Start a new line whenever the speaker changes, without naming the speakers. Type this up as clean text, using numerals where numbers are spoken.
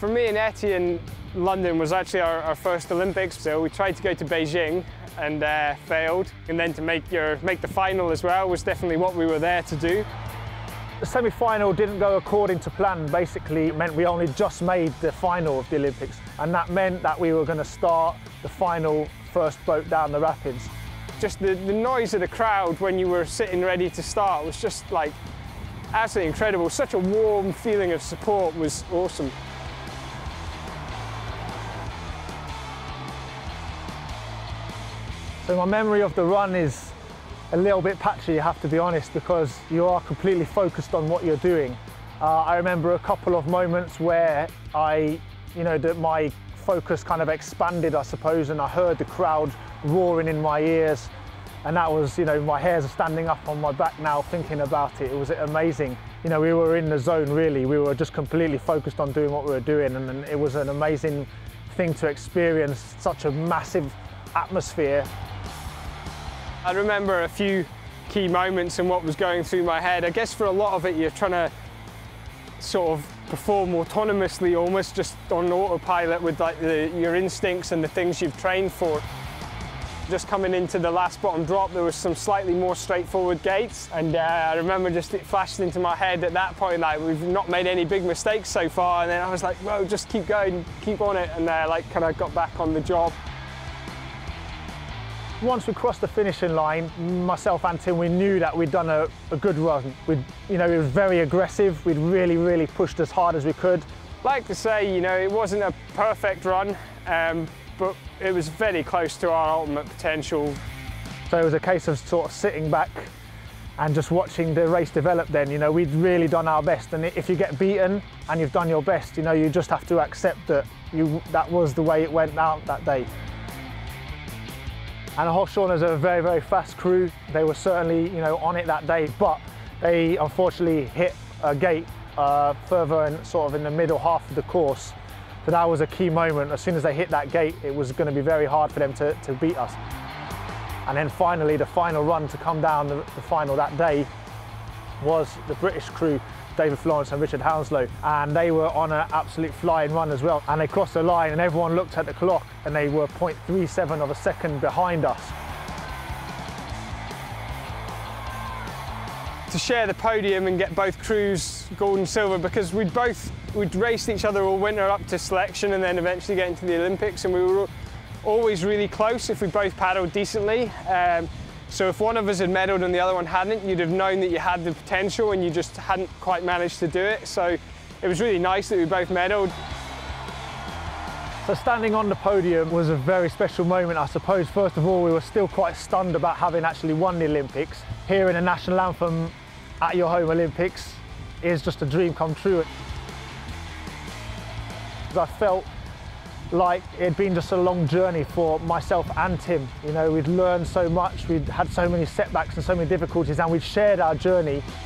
For me and Etienne, London was actually our first Olympics, so we tried to go to Beijing and failed. And then to make the final as well was definitely what we were there to do.
The semi-final didn't go according to plan. Basically, it meant we only just made the final of the Olympics, and that meant that we were going to start the final first boat down the rapids.
Just the noise of the crowd when you were sitting ready to start was just like absolutely incredible. Such a warm feeling of support was awesome.
So my memory of the run is a little bit patchy, I have to be honest, because you are completely focused on what you're doing. I remember a couple of moments where my focus kind of expanded, I suppose, and I heard the crowd roaring in my ears, and that was, my hairs are standing up on my back now thinking about it. It was amazing. We were in the zone, really. We were just completely focused on doing what we were doing, and it was an amazing thing to experience such a massive atmosphere.
I remember a few key moments and what was going through my head. I guess for a lot of it, you're trying to sort of perform autonomously, almost just on autopilot with like your instincts and the things you've trained for. Just coming into the last bottom drop, there was some slightly more straightforward gates, and I remember just it flashed into my head at that point, like, we've not made any big mistakes so far, and then I was like, whoa, just keep going, keep on it, and kind of got back on the job.
Once we crossed the finishing line, myself and Tim, we knew that we'd done a good run. It was very aggressive. We'd really pushed as hard as we could.
Like to say, it wasn't a perfect run, but it was very close to our ultimate potential.
So it was a case of sort of sitting back and just watching the race develop then. We'd really done our best, and if you get beaten and you've done your best, you just have to accept that that was the way it went out that day. And Hochschorners are a very fast crew. They were certainly, on it that day, but they unfortunately hit a gate further in, sort of in the middle half of the course. So that was a key moment. As soon as they hit that gate, it was going to be very hard for them to beat us. And then finally, the final run to come down the final that day was the British crew, David Florence and Richard Hounslow, and they were on an absolute flying run as well. And they crossed the line and everyone looked at the clock and they were 0.37 of a second behind us.
To share the podium and get both crews gold and silver, because we'd raced each other all winter up to selection and then eventually get into the Olympics, and we were always really close if we both paddled decently. So if one of us had medalled and the other one hadn't, you'd have known that you had the potential and you just hadn't quite managed to do it. So it was really nice that we both medalled.
So standing on the podium was a very special moment, I suppose. First of all, we were still quite stunned about having actually won the Olympics. Hearing a national anthem at your home Olympics is just a dream come true. I felt like it had been just a long journey for myself and Tim. We'd learned so much, we'd had so many setbacks and so many difficulties, and we'd shared our journey.